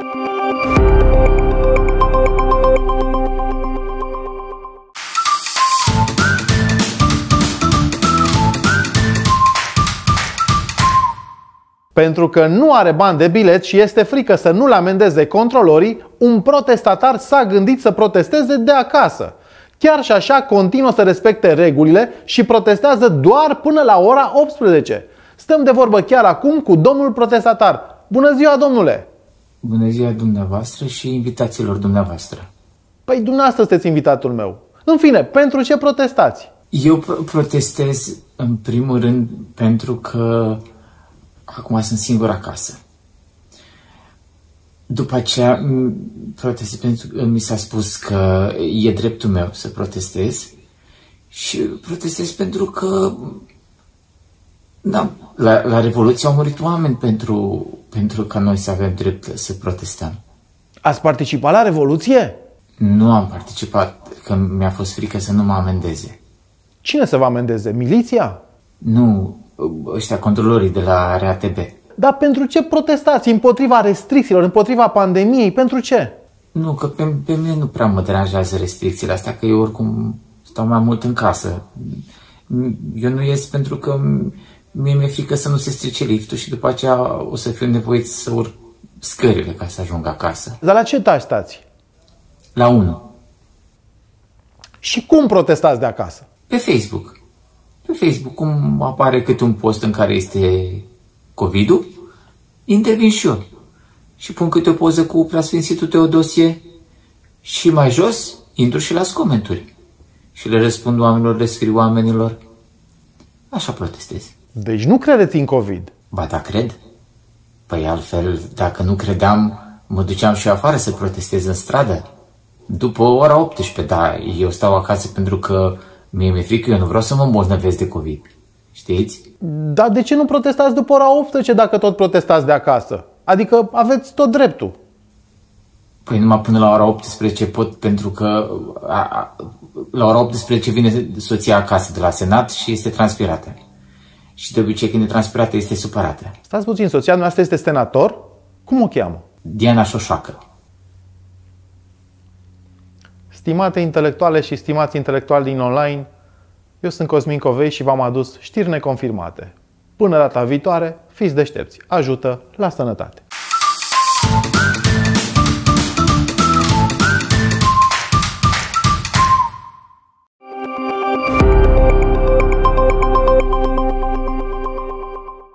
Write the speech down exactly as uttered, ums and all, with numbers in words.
Pentru că nu are bani de bilet și este frică să nu-l amendeze controlorii, un protestatar s-a gândit să protesteze de acasă. Chiar și așa continuă să respecte regulile și protestează doar până la ora optsprezece. Stăm de vorbă chiar acum cu domnul protestatar. Bună ziua, domnule! Bună ziua dumneavoastră și invitațiilor dumneavoastră. Păi dumneavoastră sunteți invitatul meu. În fine, pentru ce protestați? Eu protestez în primul rând pentru că acum sunt singur acasă. După aceea protestez pentru că mi s-a spus că e dreptul meu să protestez și protestez pentru că da, la, la Revoluție au murit oameni pentru, pentru ca noi să avem drept să protestăm. Ați participat la Revoluție? Nu am participat, că mi-a fost frică să nu mă amendeze. Cine să vă amendeze? Miliția? Nu, ăștia controlorii de la R A T B. Dar pentru ce protestați? Împotriva restricțiilor, împotriva pandemiei? Pentru ce? Nu, că pe, pe mine nu prea mă deranjează restricțiile astea, că eu oricum stau mai mult în casă. Eu nu ies pentru că mie mi-e frică să nu se strice liftul și după aceea o să fiu nevoit să urc scările ca să ajung acasă. Dar la ce etaj stați? La unu. Și cum protestați de acasă? Pe Facebook. Pe Facebook, cum apare câte un post în care este COVID-ul, intervin și eu. Și pun câte o poză cu Preasfințitul Teodosie și mai jos intru și las comentarii. Și le răspund oamenilor, le scriu oamenilor. Așa protestez. Deci nu credeți în COVID? Ba da, cred. Păi altfel, dacă nu credeam, mă duceam și eu afară să protestez în stradă. După ora optsprezece, da, eu stau acasă pentru că mie mi-e frică, eu nu vreau să mă îmbolnăvesc de COVID. Știți? Dar de ce nu protestați după ora optsprezece dacă tot protestați de acasă? Adică aveți tot dreptul. Păi numai până la ora optsprezece pot, pentru că a, a, la ora optsprezece vine soția acasă de la Senat și este transpirată. Și de obicei când e transpirată este supărată. Stați puțin, soția noastră este senator? Cum o cheamă? Diana Șoșoacă. Stimate intelectuale și stimați intelectuali din online, eu sunt Cosmin Covei și v-am adus știri neconfirmate. Până data viitoare, fiți deștepți, ajută, la sănătate!